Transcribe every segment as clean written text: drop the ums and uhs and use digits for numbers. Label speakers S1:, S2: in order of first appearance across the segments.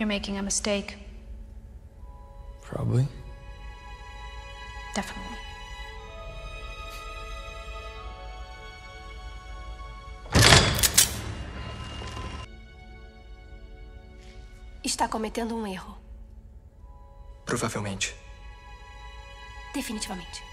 S1: You're making a mistake.
S2: Probably.
S1: Definitely.
S3: Está cometendo um erro.
S2: Provavelmente.
S3: Definitivamente.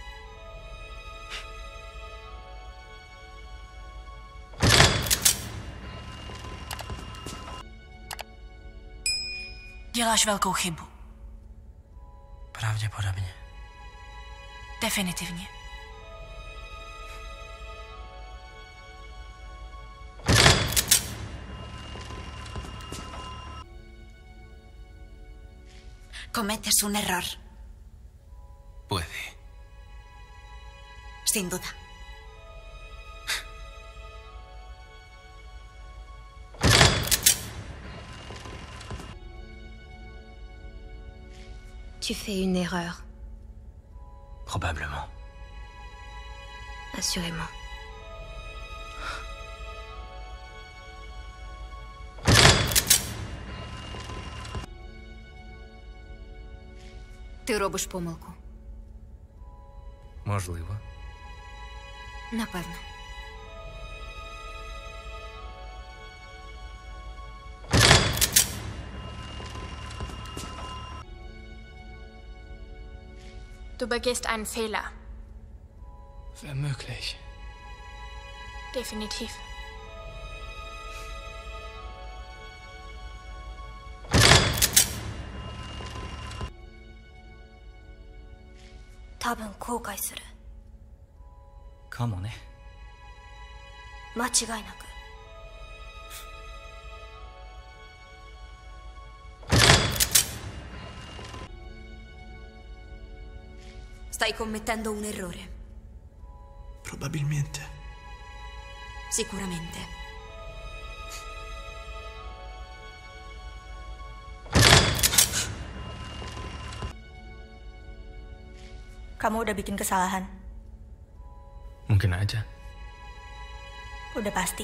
S4: Děláš velkou chybu.
S2: Pravděpodobně.
S4: Definitivně. Cometes un error.
S2: Puede.
S4: Sin duda.
S3: Tu fais une erreur.
S2: Probablement.
S3: Assurément. Ти робиш помилку.
S2: Можливо.
S3: Напевно.
S1: Du begehst einen Fehler.
S2: Wäre möglich.
S1: Definitiv.
S2: Kaもね。
S3: 間違いなく。Stai commettendo un errore.
S2: Probabilmente.
S3: Sicuramente. Kamu udah bikin kesalahan.
S2: Mungkin aja.
S3: Udah pasti.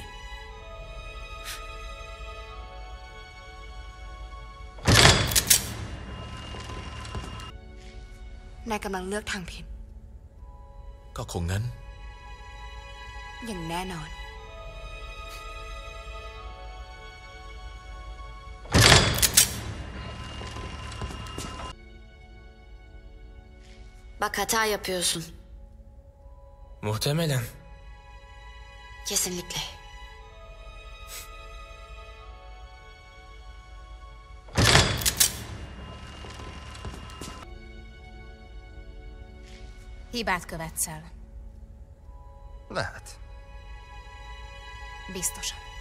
S3: Naiกำลังเลือกทางผิด
S2: ก็คงงั้น
S3: อย่างแน่นอน Bak hata yapıyorsun.
S2: Muhtemelen.
S3: Kesinlikle.
S4: Hibát követsz el.
S2: Lehet.
S4: Biztosan.